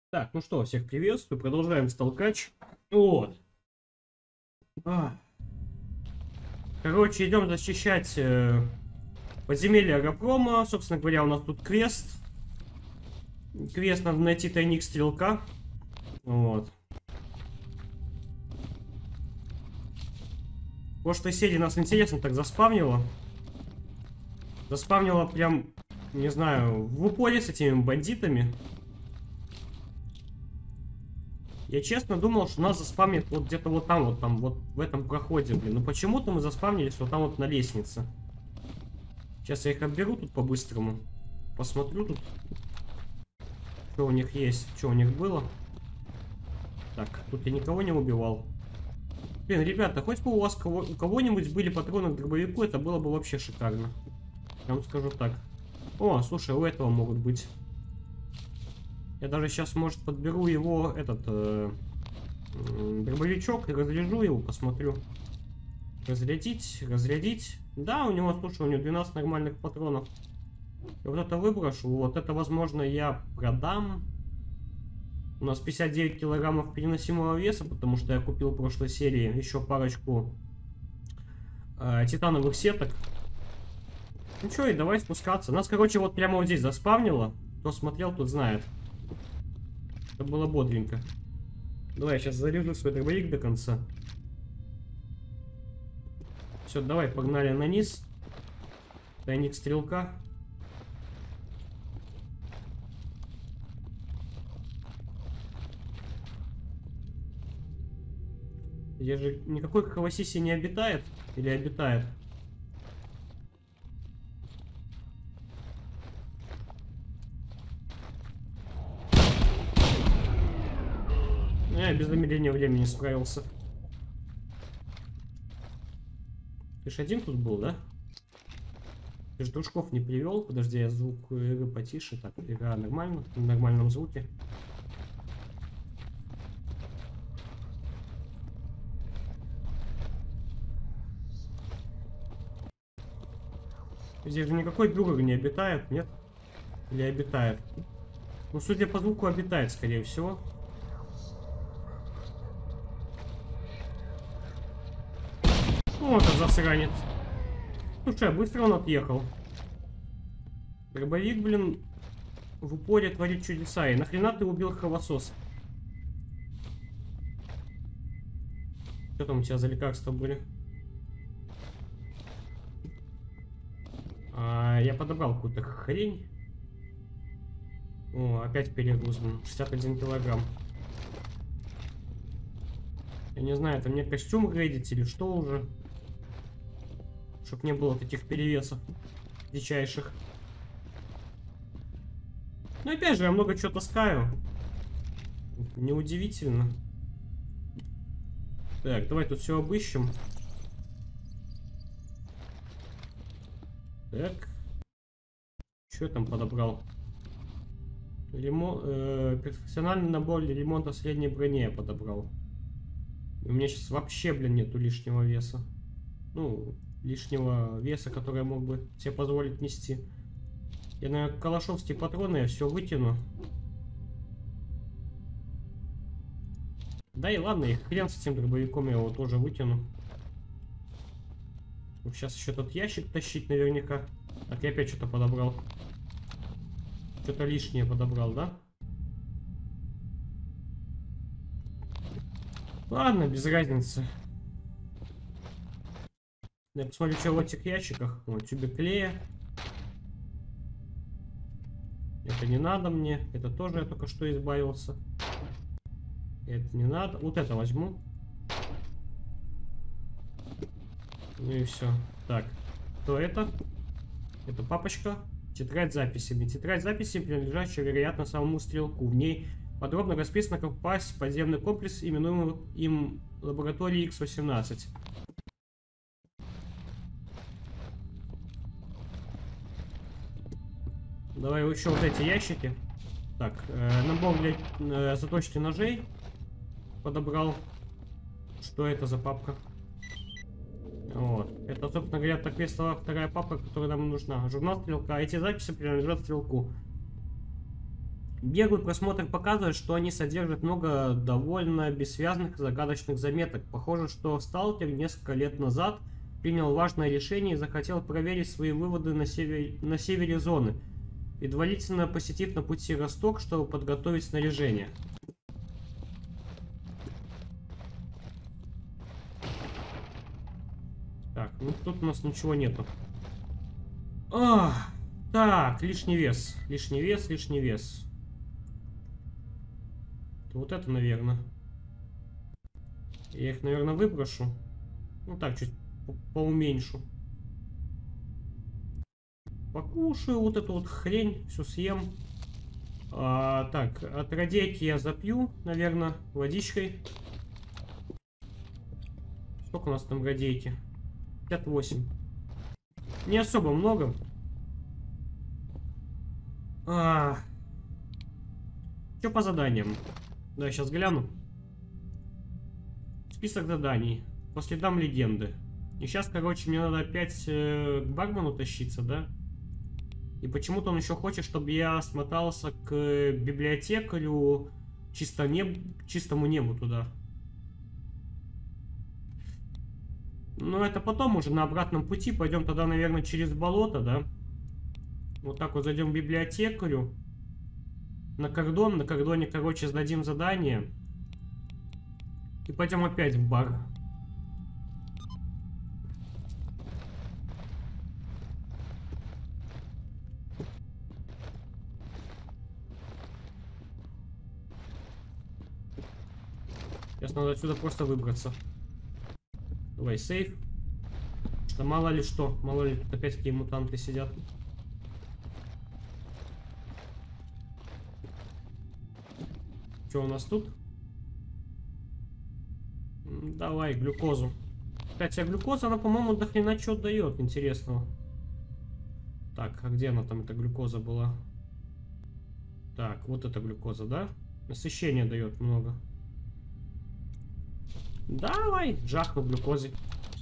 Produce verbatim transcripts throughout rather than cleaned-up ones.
Так, ну что, всех приветствую. Продолжаем сталкач. Вот. А. Короче, идем защищать э, подземелье Агропрома. Собственно говоря, у нас тут квест. Квест надо найти тайник стрелка. Вот. В прошлой серии нас интересно так заспавнило. Заспавнило прям, не знаю, в упоре с этими бандитами. Я честно думал, что нас заспавнит вот где-то вот там, вот там, вот в этом проходе, блин. Но почему-то мы заспавнились вот там вот на лестнице. Сейчас я их обберу тут по-быстрому. Посмотрю тут, что у них есть, что у них было. Так, тут я никого не убивал. Блин, ребята, хоть бы у вас кого, у кого-нибудь были патроны к дробовику, это было бы вообще шикарно. Я вам скажу так. О, слушай, у этого могут быть. Я даже сейчас, может, подберу его, этот, э, э, дробовичок и разряжу его, посмотрю. Разрядить, разрядить. Да, у него, слушай, у него двенадцать нормальных патронов. И вот это выброшу. Вот это, возможно, я продам. У нас пятьдесят девять килограммов переносимого веса, потому что я купил в прошлой серии еще парочку э, титановых сеток. Ну что, и давай спускаться. Нас, короче, вот прямо вот здесь заспавнило. Кто смотрел, тот знает. Это было бодренько. Давай, я сейчас заряжу свой дробовик до конца. Все, давай, погнали на низ. Тайник стрелка. Здесь же никакой Хавасиси не обитает? Или обитает? Я без замедления времени справился. Ты ж один тут был, да? Ты же дружков не привел. Подожди, я звук игры потише. Так, игра нормально, в нормальном звуке. Здесь же никакой друг не обитает, нет? Или обитает? Ну, судя по звуку, обитает, скорее всего. Вот он, засранец. Слушай, а быстро он отъехал. Дробовик, блин, в упоре творит чудеса. И нахрена ты убил кровососа? Что там у тебя за лекарства были? А, я подобрал какую-то хрень. О, опять перегруз, блин. шестьдесят один килограмм. Я не знаю, это мне костюм грейдить или что уже. Чтоб не было таких перевесов дичайших. Ну опять же, я много чего таскаю. Неудивительно. Так, давай тут все обыщем. Так. Что я там подобрал? Ремон... Э, профессиональный набор для ремонта средней брони я подобрал. У меня сейчас вообще, блин, нету лишнего веса. Ну, лишнего веса, который я мог бы себе позволить нести. Я, наверное, калашовские патроны я все вытяну. Да и ладно, и хрен с этим дробовиком, я его тоже вытяну. Вот сейчас еще тот ящик тащить наверняка. Так, я опять что-то подобрал. Что-то лишнее подобрал, да? Ладно, без разницы. Я посмотрю, что в этих ящиках. Вот, тюбик клея. Это не надо мне. Это тоже я только что избавился. Это не надо. Вот это возьму. Ну и все. Так, кто это? Это папочка. Тетрадь с записями. Тетрадь с записями, принадлежащая, вероятно, самому стрелку. В ней подробно расписано, как попасть в подземный комплекс, именуемый им лабораторией икс восемнадцать. Давай еще вот эти ящики. Так, э, набор для э, заточки ножей подобрал. Что это за папка? Вот. Это, собственно говоря, так весила вторая папка, которая нам нужна. Журнал стрелка. Эти записи принадлежат стрелку. Беглый просмотр показывает, что они содержат много довольно бессвязных и загадочных заметок. Похоже, что сталкер несколько лет назад принял важное решение и захотел проверить свои выводы на севере, на севере зоны, предварительно посетив на пути Росток, чтобы подготовить снаряжение. Так, ну тут у нас ничего нету. А, так, лишний вес, лишний вес, лишний вес. Вот это, наверное. Я их, наверное, выброшу. Ну так, чуть по поуменьшу. Покушаю вот эту вот хрень, все съем. А, так, от радейки я запью, наверное, водичкой. Сколько у нас там радейки? пятьдесят восемь. Не особо много. А, что по заданиям? Да, сейчас гляну. Список заданий. По следам легенды. И сейчас, короче, мне надо опять э, к бармену тащиться, да? И почему-то он еще хочет, чтобы я смотался к библиотекарю чисто неб... чистому небу туда. Но это потом уже на обратном пути. Пойдем тогда, наверное, через болото, да? Вот так вот зайдем к библиотекарю. На кордон. На кордоне, короче, сдадим задание. И пойдем опять в бар. Сейчас надо отсюда просто выбраться. Давай, сейф. Что мало ли что. Мало ли тут опять какие мутанты сидят. Что у нас тут? Давай, глюкозу. Кстати, а глюкоза, она, по-моему, до хрена что дает интересного. Так, а где она там, эта глюкоза была? Так, вот эта глюкоза, да? Насыщение дает много. Давай, жахну глюкозой.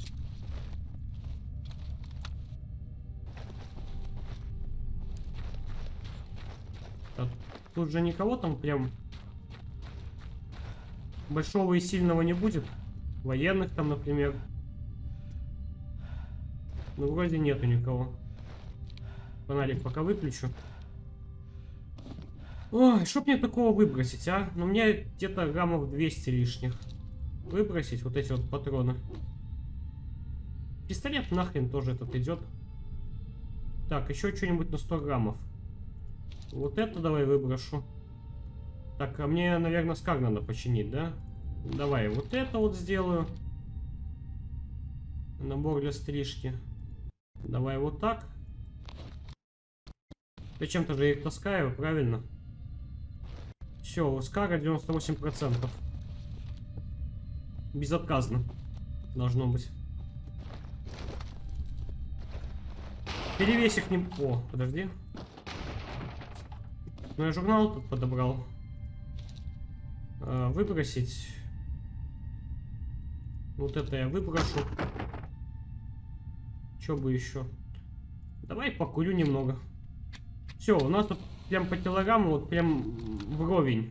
Так, тут же никого там прям большого и сильного не будет. Военных там, например. Ну, вроде нету никого. Фонарик пока выключу. Ой, что мне такого выбросить, а? Ну, мне где-то граммов двести лишних. Выбросить вот эти вот патроны. Пистолет нахрен тоже этот идет. Так, еще что-нибудь на сто граммов. Вот это давай выброшу. Так, а мне, наверное, скар надо починить, да? Давай, вот это вот сделаю. Набор для стрижки. Давай вот так. Зачем-то же я их таскаю, правильно? Все, у скара девяносто восемь процентов. Безотказно. Должно быть. Перевесь их не... О, подожди. Ну, я журнал тут подобрал. А, выбросить. Вот это я выброшу. Что бы еще? Давай покурю немного. Все, у нас тут прям по килограмму, вот прям вровень.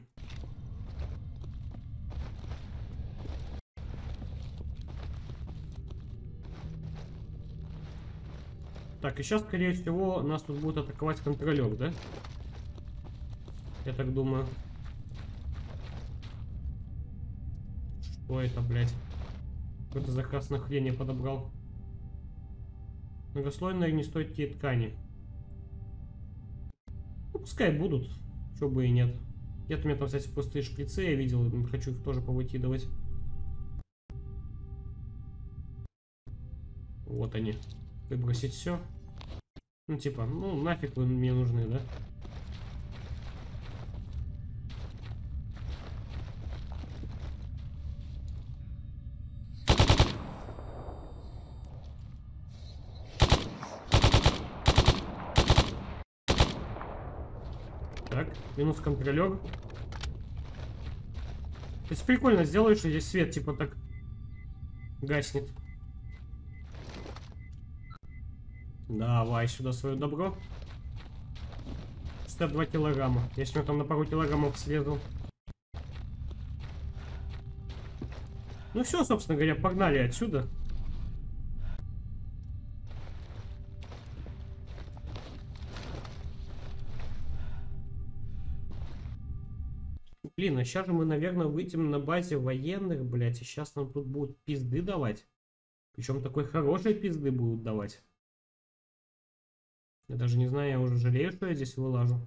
Так, и сейчас, скорее всего, нас тут будет атаковать контролер, да? Я так думаю. Что это, блядь? Что это за красная хрень я подобрал? Многослойные огнестойкие ткани. Ну, пускай будут. Чего бы и нет. Где-то у меня там, кстати, пустые шприцы, я видел. Хочу их тоже повыкидывать. Вот они. Выбросить все. Ну, типа, ну, нафиг вы мне нужны, да? Так, минус контролер. То есть прикольно сделаешь, что здесь свет типа так гаснет. Давай сюда свое добро. шестьдесят два килограмма. Если он там на пару килограммов слезал. Ну все, собственно говоря, погнали отсюда. Блин, а сейчас же мы, наверное, выйдем на базе военных, блядь, и сейчас нам тут будут пизды давать. Причем такой хорошей пизды будут давать. Я даже не знаю, я уже жалею, что я здесь вылажу.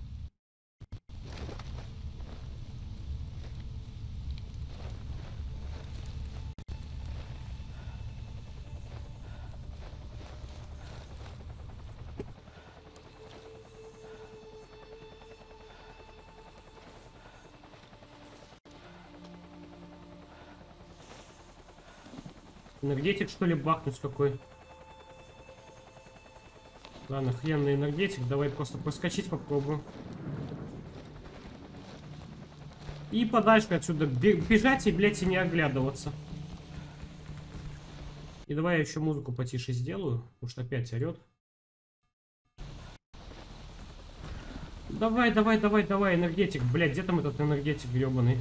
Энергетик, что ли, бахнуть какой? Ладно, хрен на энергетик. Давай просто проскочить попробую. И подальше отсюда бежать и, блядь, и не оглядываться. И давай я еще музыку потише сделаю, потому что опять орет. Давай, давай, давай, давай, энергетик. Блядь, где там этот энергетик гребаный?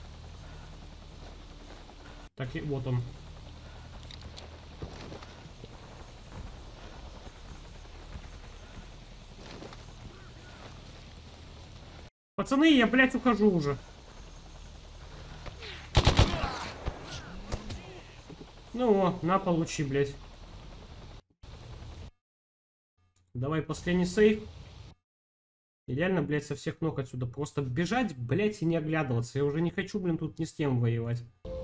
Так, и вот он. Пацаны, я, блядь, ухожу уже. Ну, о, на, получи, блядь. Давай последний сейв. И реально, блядь, со всех ног отсюда просто бежать, блядь, и не оглядываться. Я уже не хочу, блин, тут ни с кем воевать.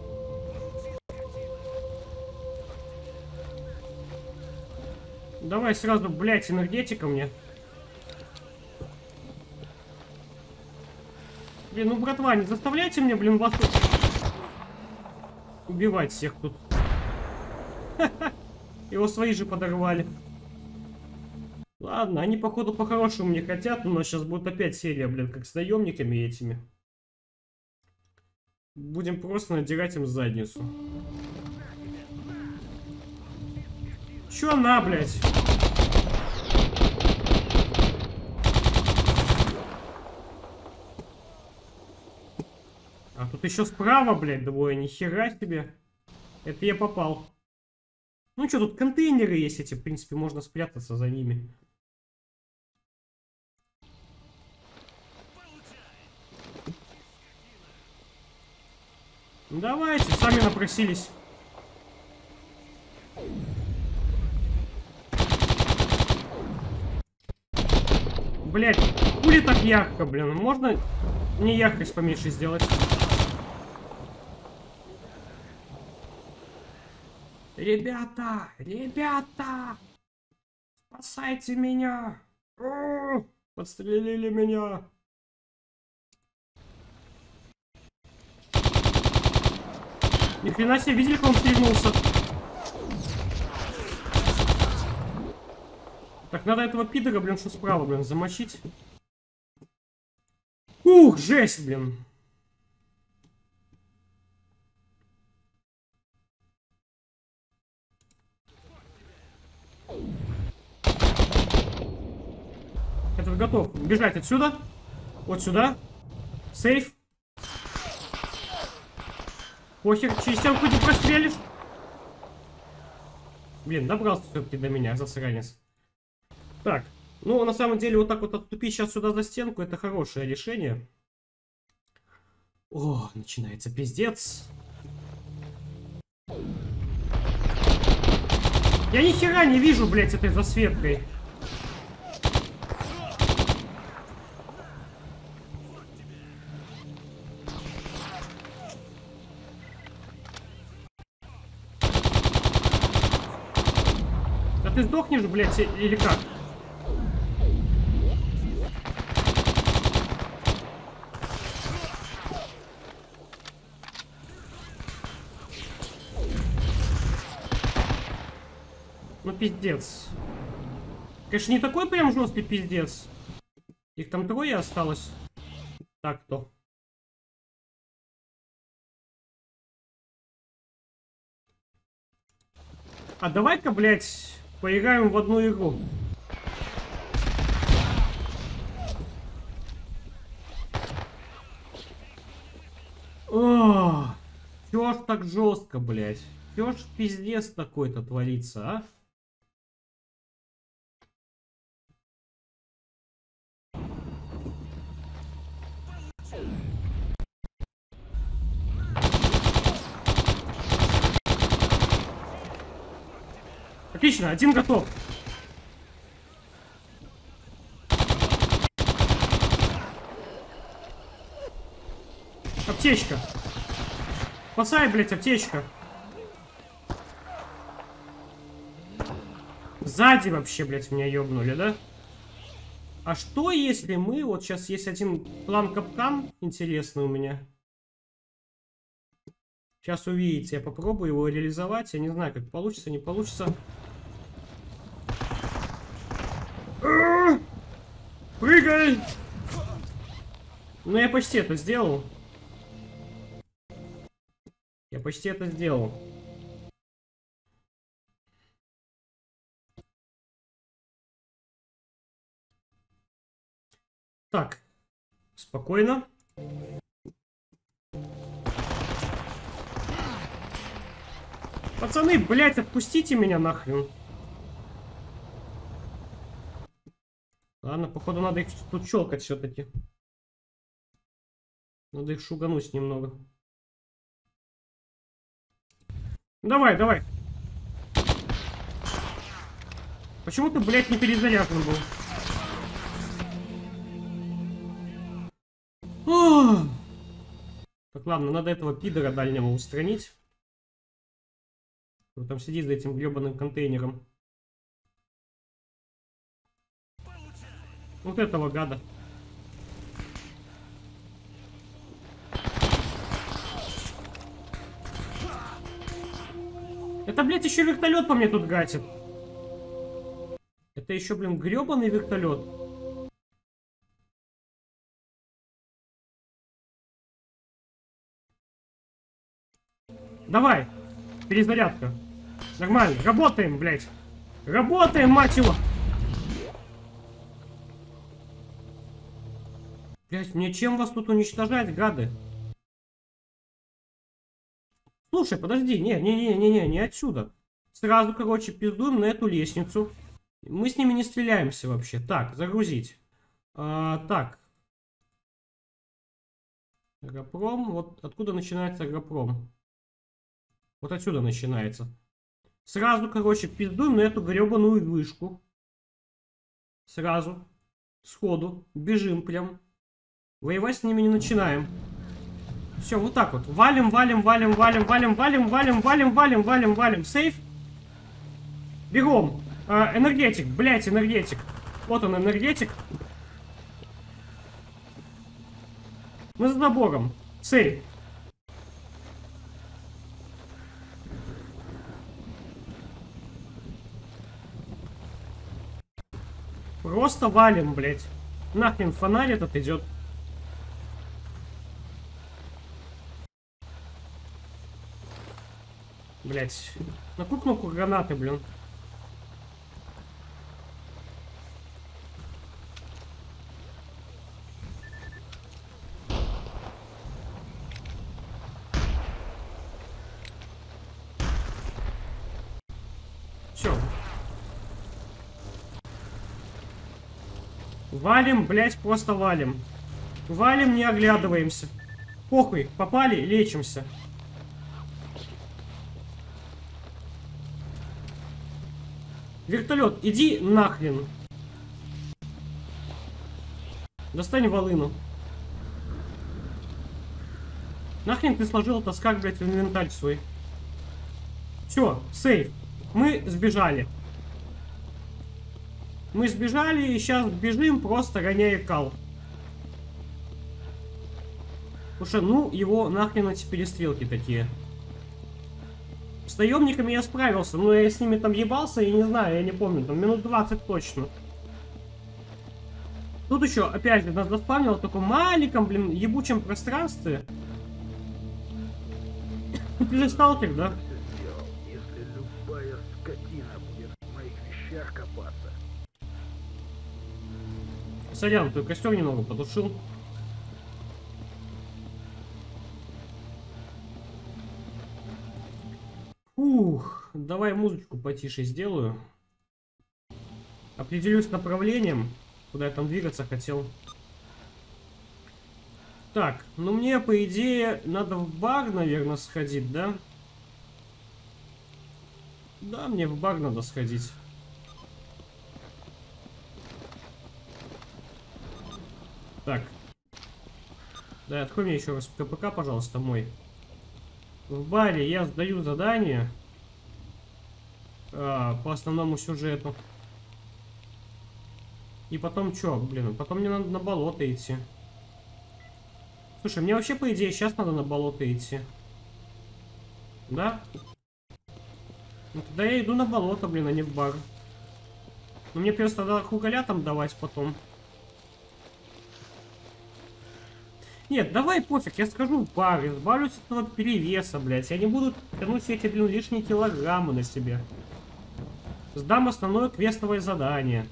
Давай сразу, блядь, энергетика мне. Блин, ну, братва, не заставляйте мне, блин, вас убивать всех тут. Его свои же подорвали. Ладно, они, походу, по-хорошему не хотят, но сейчас будет опять серия, блин, как с наемниками этими. Будем просто надирать им задницу. Чё на, блядь? А тут еще справа, блядь, двое, нихера себе. Это я попал. Ну что, тут контейнеры есть эти, в принципе, можно спрятаться за ними. Ну, давайте, сами напросились. Блять, хули так ярко, блин? Можно не яркость поменьше сделать? Ребята, ребята, спасайте меня! О, подстрелили меня! Ни хрена себе, видели, как он стрельнулся? Так, надо этого пидора, блин, что справа, блин, замочить. Ух, жесть, блин. Этот готов бежать отсюда. Вот сюда. Сейф. Похер, через стенку не прострелишь. Блин, добрался все-таки до меня, засранец. Так, ну на самом деле вот так вот отступить сейчас сюда за стенку, это хорошее решение. О, начинается пиздец. Я ни хера не вижу, блядь, этой засветкой. Да ты сдохнешь, блядь, или как? Ну, пиздец. Конечно, не такой прям жесткий пиздец. Их там трое осталось. Так-то. А давай-ка, блядь, поиграем в одну игру. О, чё ж так жестко, блядь? Чё ж пиздец такой-то творится, а? Отлично, один готов. Аптечка. Спасай, блядь, аптечка. Сзади вообще, блядь, меня ёбнули, да? А что если мы... Вот сейчас есть один план-капкан интересный у меня. Сейчас увидите. Я попробую его реализовать. Я не знаю, как получится, не получится. Прыгай! Ну, я почти это сделал. Я почти это сделал. Так. Спокойно. Пацаны, блядь, отпустите меня нахрен. Ладно, походу надо их тут щелкать все-таки. Надо их шугануть немного. Давай, давай. Почему ты, блядь, не перезаряжен был? О! Так, ладно, надо этого пидора дальнего устранить. Он там сидит за этим гребаным контейнером. Вот этого гада. Это, блядь, еще вертолет по мне тут гатит. Это еще, блин, гребаный вертолет. Давай. Перезарядка. Нормально. Работаем, блядь. Работаем, мать его. Блядь, мне чем вас тут уничтожать, гады? Слушай, подожди, не-не-не-не-не, не отсюда. Сразу, короче, пиздуем на эту лестницу. Мы с ними не стреляемся вообще. Так, загрузить. А, так. Агропром. Вот откуда начинается агропром? Вот отсюда начинается. Сразу, короче, пиздуем на эту гребаную вышку. Сразу. Сходу. Бежим прям. Воевать с ними не начинаем. Все, вот так вот. Валим, валим, валим, валим, валим, валим, валим, валим, валим, валим, валим. Сейф. Бегом. А, энергетик, блять, энергетик. Вот он, энергетик. Мы за забором. Сейф. Просто валим, блять. Нахрен фонарь этот идет. Блять. На какую кнопку гранаты, блин? Все. Валим, блять, просто валим. Валим, не оглядываемся. Похуй, попали, лечимся. Вертолет, иди нахрен. Достань волыну. Нахрен ты сложил таскак, блядь, в инвентарь свой. Все, сейф. Мы сбежали. Мы сбежали и сейчас бежим, просто гоняя кал. Потому что, ну, его нахрен эти перестрелки такие. С наемниками я справился, но я с ними там ебался, и не знаю, я не помню, там минут двадцать точно. Тут еще, опять же, нас заспавнило в таком маленьком, блин, ебучем пространстве. Ты же сталкер, да? Если любая скотина будет в моих вещах копаться. Сорян, ты костер немного потушил. Ух, давай музычку потише сделаю. Определюсь направлением, куда я там двигаться хотел. Так, ну мне, по идее, надо в бар, наверное, сходить, да? Да, мне в бар надо сходить. Так. Да, открой мне еще раз КПК, пожалуйста, мой. В баре я сдаю задание а, по основному сюжету. И потом что, блин, потом мне надо на болото идти. Слушай, мне вообще, по идее, сейчас надо на болото идти. Да? Ну тогда я иду на болото, блин, а не в бар. Но мне придется тогда хугаля там давать потом. Нет, давай пофиг, я скажу в бар, избавлюсь от этого перевеса, блядь. Я не буду тянуть все эти, блин, лишние килограммы на себе. Сдам основное квестовое задание.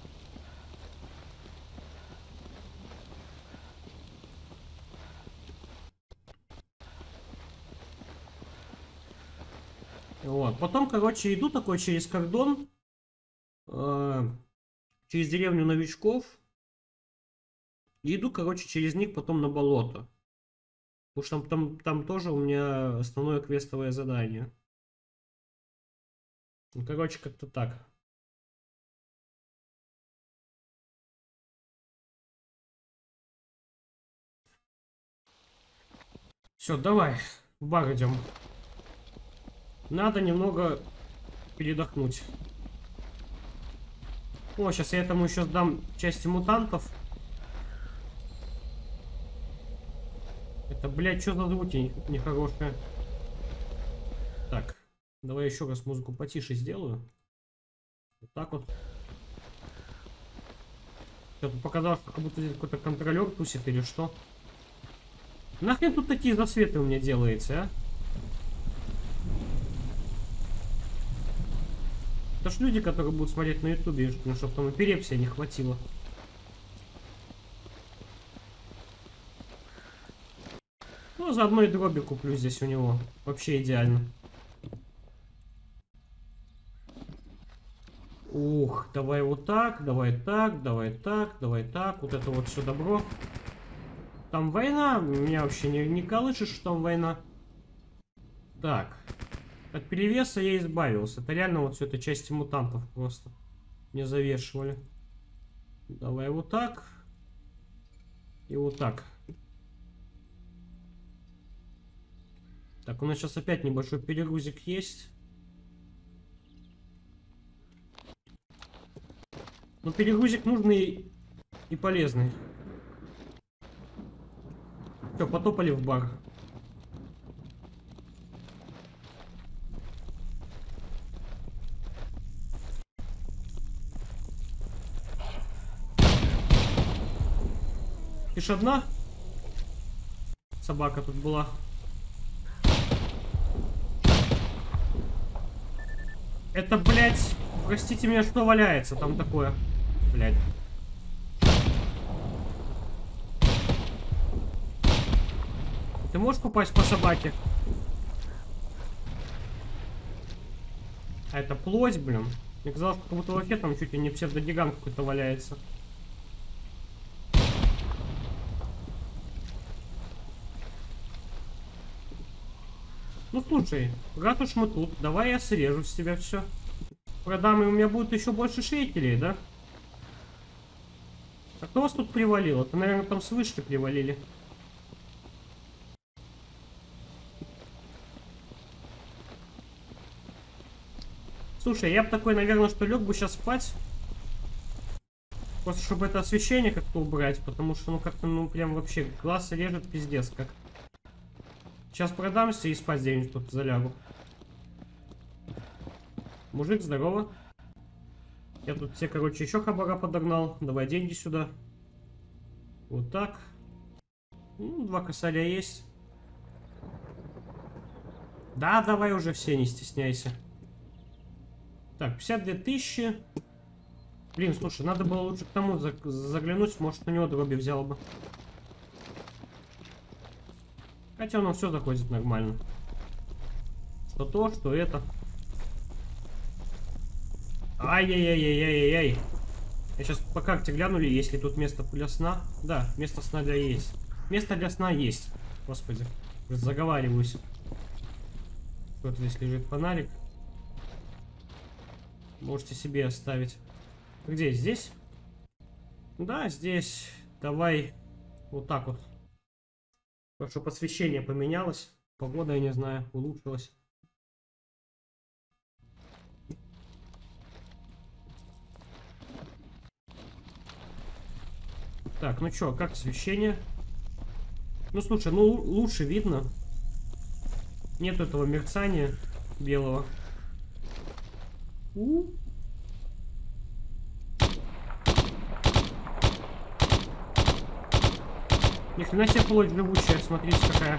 Вот, потом, короче, иду такой через кордон, э, через деревню новичков. И иду, короче, через них потом на болото. Потому что там, там, там тоже у меня основное квестовое задание. Ну, короче, как-то так. Все, давай, в бар идем. Надо немного передохнуть. О, сейчас я этому еще сдам части мутантов. Это, блядь, что за звуки нехорошие? Так, давай еще раз музыку потише сделаю. Вот так вот. Что-то показалось, что как будто здесь какой-то контролер тусит или что. Нахрен тут такие засветы у меня делаете, а? Это ж люди, которые будут смотреть на ютубе, ну, чтобы там эпилепсия не хватило. Ну, заодно и дроби куплю здесь у него. Вообще идеально. Ух, давай вот так, давай так, давай так, давай так. Вот это вот все добро. Там война. Меня вообще не, не колышешь, что там война. Так. От перевеса я избавился. Это реально вот все это части мутантов просто. Не завешивали. Давай вот так. И вот так. Так, у нас сейчас опять небольшой перегрузик есть. Но перегрузик нужный и полезный. Все, потопали в бар. Ты ж одна? Собака тут была. Это, блядь, простите меня, что валяется там такое? Блядь. Ты можешь попасть по собаке? А это плоть, блин. Мне казалось, что как будто вообще там чуть ли не псевдогигант какой-то валяется. Ну слушай, раз уж мы тут, давай я срежу с тебя все. Продам, и у меня будет еще больше шейкелей, да? А кто вас тут привалил? Это, наверное, там с вышки привалили. Слушай, я бы такой, наверное, что лег бы сейчас спать. Просто чтобы это освещение как-то убрать, потому что, ну, как-то, ну, прям вообще глаз режет пиздец как. Сейчас продамся и спать где-нибудь тут залягу. Мужик, здорово. Я тут все, короче, еще хабара подогнал. Давай деньги сюда. Вот так. Ну, два косаря есть. Да, давай уже все, не стесняйся. Так, пятьдесят две тысячи. Блин, слушай, надо было лучше к тому заглянуть. Может, у него дроби взял бы. Хотя он все заходит нормально. Что то, что это. Ай-яй-яй-яй-яй-яй. Я сейчас по карте глянули, есть ли тут место для сна. Да, место сна для есть. Место для сна есть. Господи, уже заговариваюсь. Вот здесь лежит фонарик. Можете себе оставить. Где? Здесь? Да, здесь. Давай вот так вот. Потому что освещение поменялось. Погода, я не знаю, улучшилась. Так, ну чё, как освещение? Ну слушай, ну лучше видно. Нет этого мерцания белого. У -у. Ни хрена себе плоть живучая, смотрите какая.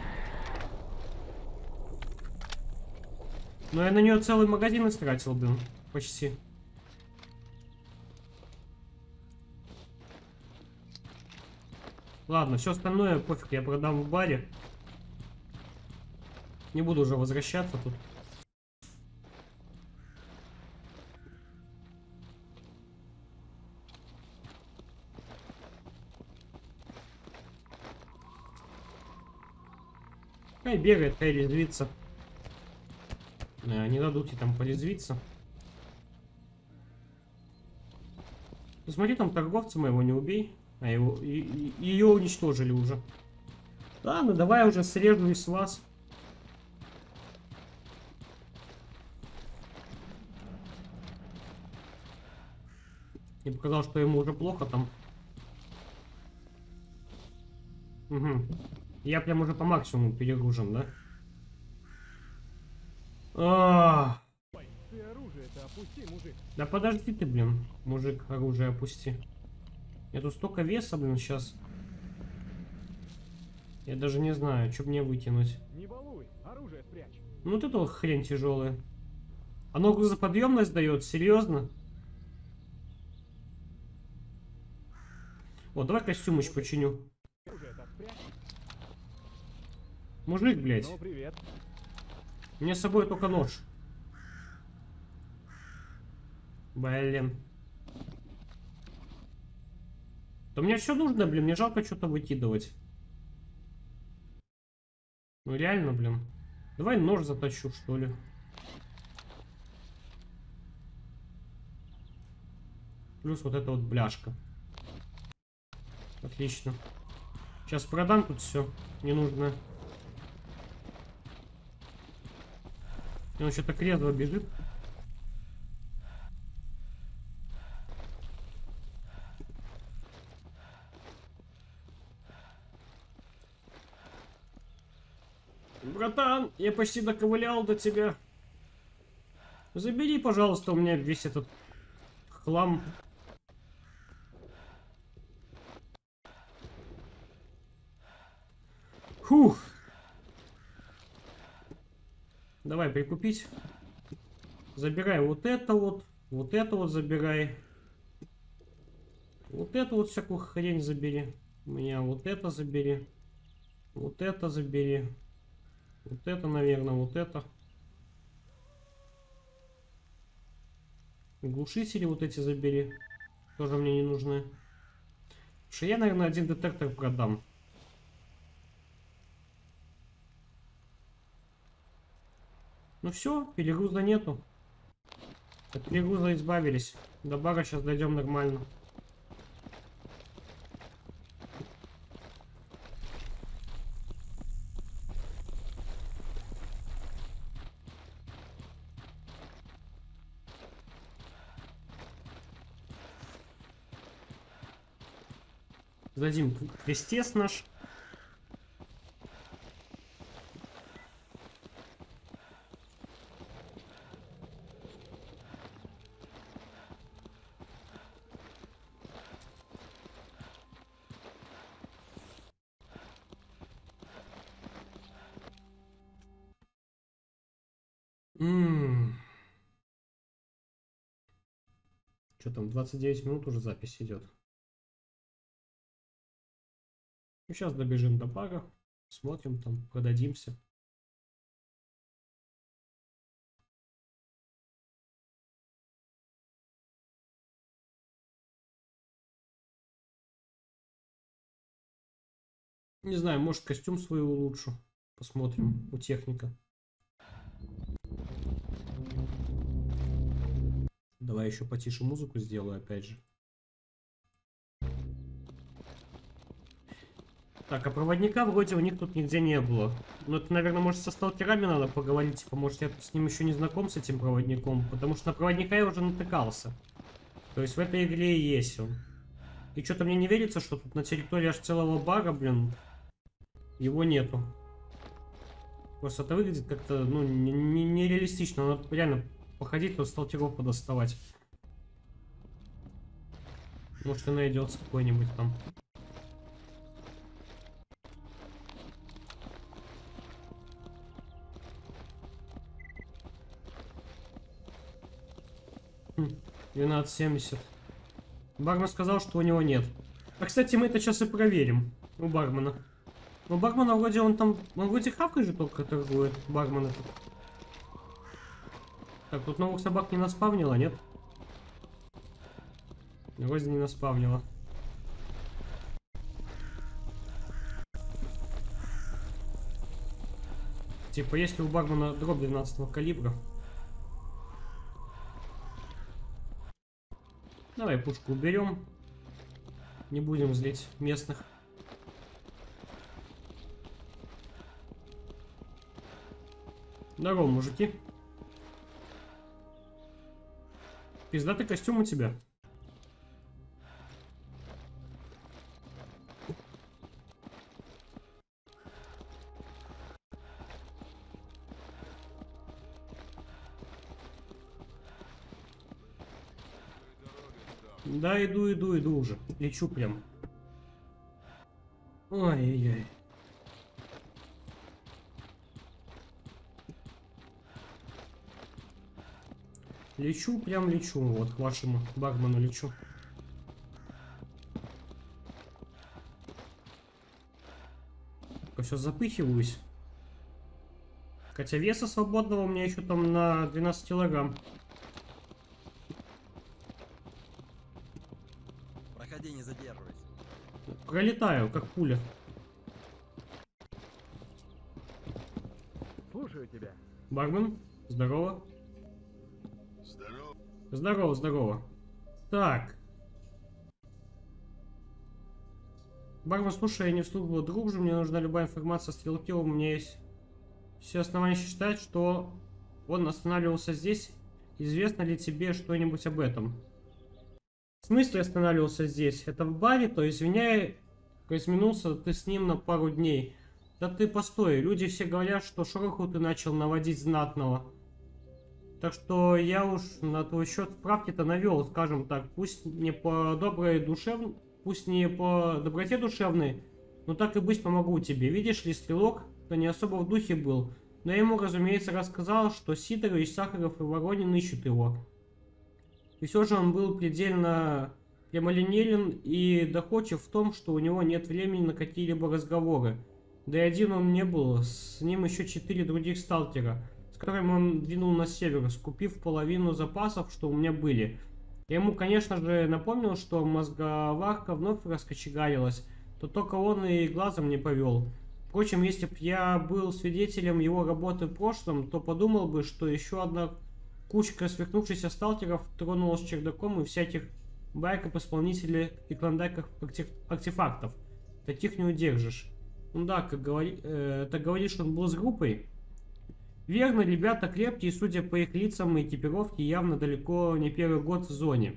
Но я на нее целый магазин истратил, блин. Почти. Ладно, все остальное пофиг, я продам в баре. Не буду уже возвращаться тут. Хай бегает, хай резвится. Не дадут ей там порезвиться. Ну, смотри, там торговца моего не убей. А его, и, и, ее уничтожили уже. Ладно, давай уже срежу из вас. Я показал, что ему уже плохо там. Угу. Я прям уже по максимуму перегружен, да? А -а -а. Ты оружие-то опусти, мужик. Да подожди ты, блин, мужик, оружие опусти. Я тут столько веса, блин, сейчас. Я даже не знаю, что мне вытянуть. Не балуй, оружие спрячь. Ну вот это вот хрень тяжелая. Оно грузоподъемность дает, серьезно? О, давай костюмыч починю. Мужик, блядь. Ну, привет. У меня с собой только нож. Блин. Да мне все нужно, блин. Мне жалко что-то выкидывать. Ну реально, блин. Давай нож затащу, что ли. Плюс вот эта вот бляшка. Отлично. Сейчас продам тут все ненужное. И он что-то резво бежит. Братан, я почти доковылял до тебя. Забери, пожалуйста, у меня весь этот хлам. Фух. Давай прикупить. Забирай вот это вот. Вот это вот забирай. Вот эту вот всякую хрень забери. У меня вот это забери. Вот это забери. Вот это, наверное, вот это. Глушители вот эти забери. Тоже мне не нужны. Потому что я, наверное, один детектор продам. Ну все, перегруза нету. От перегруза избавились. До бара сейчас дойдем нормально. Сдадим крестец наш. М-м. Что там, двадцать девять минут уже запись идет. Ну, сейчас добежим до бара, смотрим там, продадимся. Не знаю, может костюм свой улучшу. Посмотрим у техника. Давай еще потише музыку сделаю, опять же. Так, а проводника вроде у них тут нигде не было. Ну, это, наверное, может, со сталкерами надо поговорить. Типа, может, я тут с ним еще не знаком, с этим проводником. Потому что на проводника я уже натыкался. То есть в этой игре и есть он. И что-то мне не верится, что тут на территории аж целого бара, блин, его нету. Просто это выглядит как-то, ну, нереалистично. Надо реально походить, то сталкеров подоставать. Может, и найдется какой-нибудь там. двенадцать семьдесят. Бармен сказал, что у него нет. А, кстати, мы это сейчас и проверим. У бармена. У бармена вроде он там... Он вроде хавкой же только торгует. Бармен этот. Так, тут новых собак не наспавнило, нет? Вроде не наспавнило. Типа, если у бармена дробь двенадцатого калибра... Давай пушку уберем. Не будем злить местных. Здорово, мужики. Пиздатый костюм у тебя. Да, иду, иду, иду уже. Лечу прям. Ой-ой-ой. Лечу, прям лечу. Вот, к вашему бармену лечу. Только все запыхиваюсь. Хотя веса свободного у меня еще там на двенадцать килограмм. Проходи, не задерживайся. Пролетаю, как пуля. Слушаю тебя. Бармен, здорово. Здорово. Здорово, здорово. Так. Бармен, слушай, я не вслух дружу, мне нужна любая информация о стрелке, у меня есть все основания считать, что он останавливался здесь. Известно ли тебе что-нибудь об этом? В смысле останавливался здесь? Это в баре, то извиняй, разминулся ты с ним на пару дней. Да ты постой, люди все говорят, что шороху ты начал наводить знатного. Так что я уж на твой счет справки-то навел, скажем так, пусть не по доброй душе, пусть не по доброте душевной, но так и быть помогу тебе. Видишь ли, стрелок, то не особо в духе был, но я ему, разумеется, рассказал, что Сидорович, Сахаров и Воронин ищут его. И все же он был предельно прямолинеен и доходчив в том, что у него нет времени на какие-либо разговоры. Да и один он не был, с ним еще четыре других сталкера, с которыми он двинул на север, скупив половину запасов, что у меня были. Я ему, конечно же, напомнил, что мозговарка вновь раскочегарилась, то только он и глазом не повел. Впрочем, если б я был свидетелем его работы в прошлом, то подумал бы, что еще одна кучка свихнувшихся сталкеров тронулась чердаком и всяких байк об исполнителе и клондайках артефактов. Таких не удержишь. Ну да, как говори, э, так говоришь, он был с группой? Верно, ребята крепкие, судя по их лицам и экипировке, явно далеко не первый год в зоне.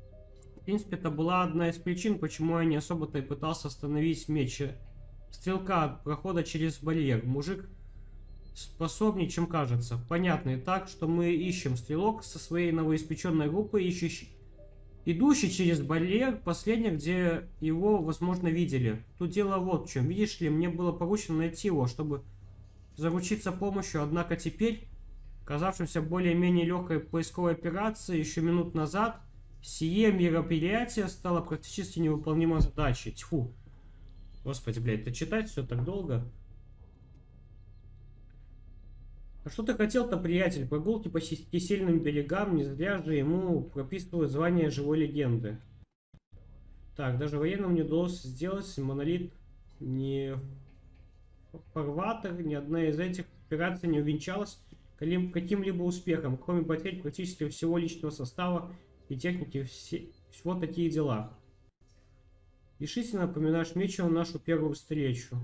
В принципе, это была одна из причин, почему я не особо-то и пытался остановить меч стрелка от прохода через барьер. Мужик способнее, чем кажется. Понятно и так, что мы ищем стрелок со своей новоиспеченной группой, ищущий, идущий через барьер, последний, где его, возможно, видели. Тут дело вот в чем. Видишь ли, мне было поручено найти его, чтобы заручиться помощью, однако теперь, казавшимся более-менее легкой поисковой операцией еще минут назад, сие мероприятие стало практически невыполнимой задачей. Тьфу. Господи, блядь, это читать все так долго. А что ты хотел-то, приятель? Прогулки по кисельным берегам, не зря же ему прописывают звание живой легенды. Так, даже военным не удалось сделать монолит ни фарватер, ни одна из этих операций не увенчалась каким- каким-либо успехом, кроме потерь практически всего личного состава и техники, все, всего такие дела. Решительно напоминаешь Митчеллу нашу первую встречу.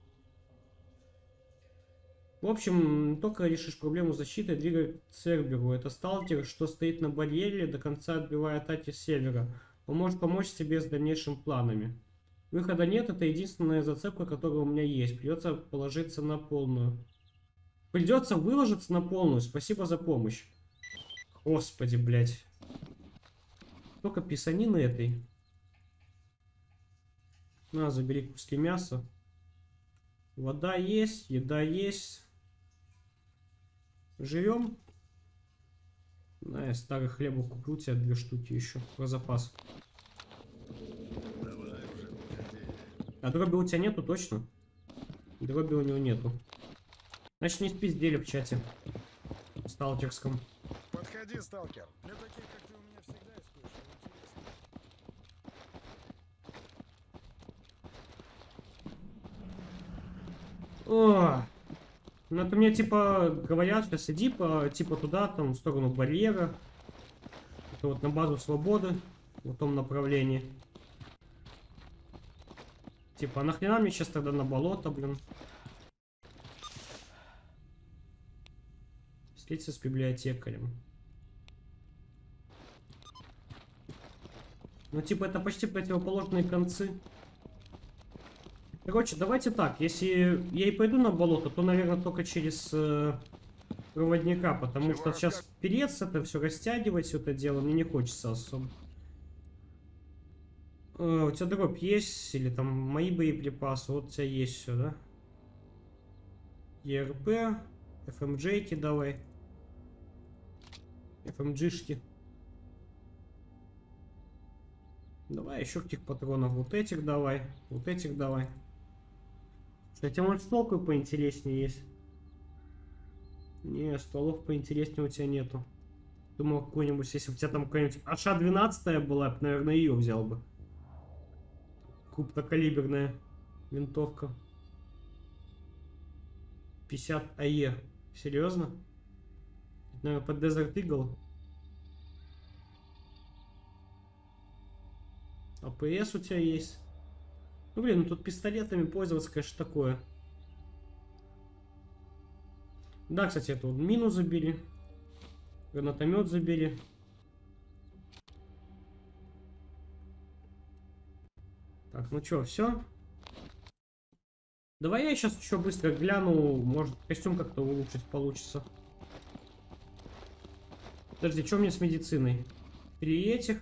В общем, только решишь проблему защиты, двигай к Церберу. Это сталкер, что стоит на барьере, до конца отбивая атаки с севера. Он может помочь тебе с дальнейшими планами. Выхода нет, это единственная зацепка, которая у меня есть. Придется положиться на полную. Придется выложиться на полную. Спасибо за помощь. Господи, блядь. Только писанины этой. На, забери куски мяса. Вода есть, еда есть. Живем. Да, я старый хлеба куплю тебе две штуки еще про запас. А дроби у тебя нету, точно? Дроби у него нету. Значит, не спиздели в чате. В сталкерском. Подходи, сталкер. Для таких, как ты, у меня всегда есть кое-что интересное. О! Ну это мне типа говорят, сейчас иди по, типа туда, там, в сторону барьера. Это вот на базу свободы. В том направлении. Типа, а нахрена мне сейчас тогда на болото, блин? Встретиться с библиотекарем. Ну, типа, это почти противоположные концы. Короче, давайте так. Если я и пойду на болото, то, наверное, только через э, проводника. Потому что сейчас перец это все растягивать, все это дело, мне не хочется особо. Э, у тебя дробь есть? Или там мои боеприпасы? Вот у тебя есть все, да? ЕРП, эф эм джей-ки давай. эф эм джи-шки. Давай еще каких патронов. Вот этих давай. Вот этих давай. Кстати, может, ствол какой поинтереснее есть? Не, стволов поинтереснее у тебя нету. Думал, какой-нибудь, если бы у тебя там какая-нибудь аш двенадцать была, я бы, наверное, ее взял бы. Крупнокалиберная винтовка. пятьдесят АЕ. Серьезно? Это, наверное, под Desert Eagle. АПС у тебя есть. Ну, блин, ну тут пистолетами пользоваться, конечно, такое. Да, кстати, эту мину забери. Гранатомет забери. Так, ну что, все? Давай я сейчас еще быстро гляну. Может, костюм как-то улучшить получится. Подожди, что мне с медициной? Три этих.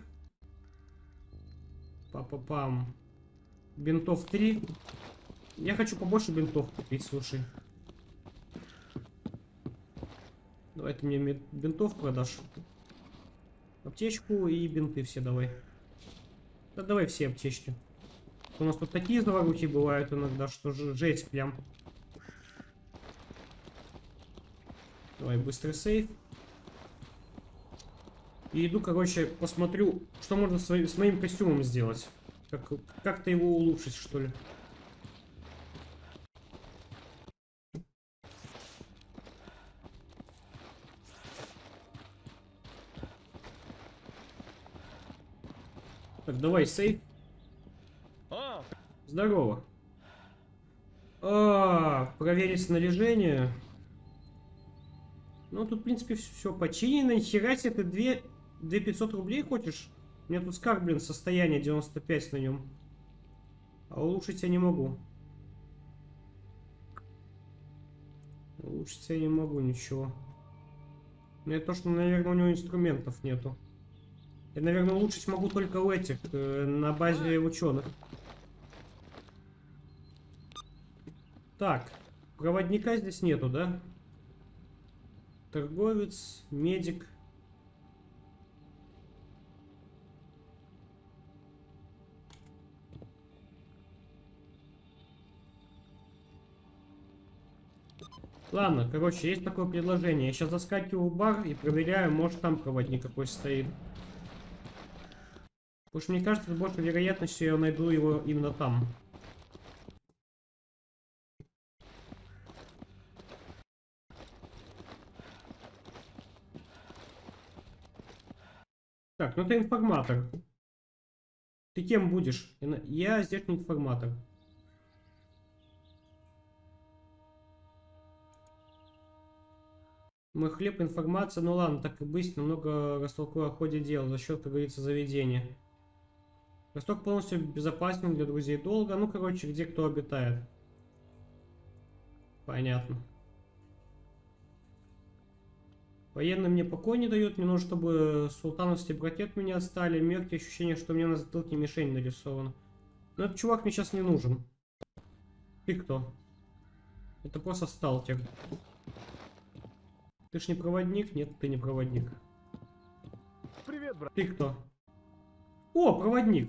Па-па-пам. Бинтов три. Я хочу побольше бинтов купить, слушай. Давай ты мне бинтов продашь. Аптечку и бинты все давай. Да давай все аптечки. У нас тут такие заворухи бывают иногда, что жесть прям. Давай быстрый сейф. И иду, короче, посмотрю, что можно с, с моим костюмом сделать. Как, как-то его улучшить, что ли. Так, давай, сейф. А, Здорово. А, проверить снаряжение. Ну, тут, в принципе, все починено. Хера себе, ты две тысячи пятьсот рублей хочешь? У меня тут скарб, блин, состояние девяносто пять на нем. А улучшить я не могу. Улучшить я не могу ничего. Ну, это то, что, наверное, у него инструментов нету. Я, наверное, улучшить могу только у этих, э, на базе ученых. Так, проводника здесь нету, да? Торговец, медик. Ладно, короче, есть такое предложение. Я сейчас заскакиваю в бар и проверяю, может там проводник какой стоит. Потому что мне кажется, с большей вероятностью я найду его именно там. Так, ну ты информатор. Ты кем будешь? Я здесь не информатор. Мой хлеб, информация, ну ладно, так и быть, немного растолкую о ходе дела за счет, как говорится, заведения. Восток полностью безопасен для друзей долго. Ну, короче, где кто обитает. Понятно. Военные мне покой не дают. Мне нужно, чтобы султановские братья от меня отстали. Мягкие ощущения, что у меня на затылке мишень нарисована. Но этот чувак мне сейчас не нужен. Ты кто? Это просто сталкер. Ты ж не проводник? Нет, ты не проводник. Привет, брат. Ты кто? О, проводник!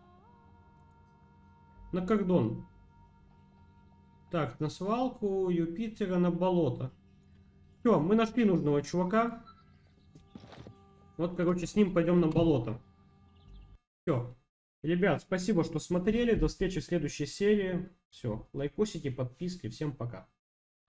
На кордон. Так, на свалку Юпитера, на болото. Все, мы нашли нужного чувака. Вот, короче, с ним пойдем на болото. Все. Ребят, спасибо, что смотрели. До встречи в следующей серии. Все, лайкосики, подписки. Всем пока.